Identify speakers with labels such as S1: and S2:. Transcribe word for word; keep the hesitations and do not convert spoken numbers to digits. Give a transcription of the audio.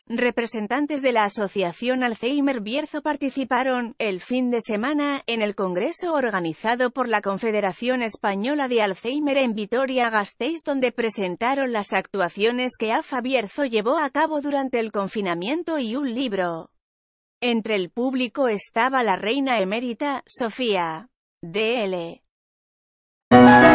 S1: Representantes de la Asociación Alzheimer Bierzo participaron, el fin de semana, en el congreso organizado por la Confederación Española de Alzheimer en Vitoria-Gasteiz, donde presentaron las actuaciones que A F A Bierzo llevó a cabo durante el confinamiento y un libro. Entre el público estaba la reina emérita, Sofía. D L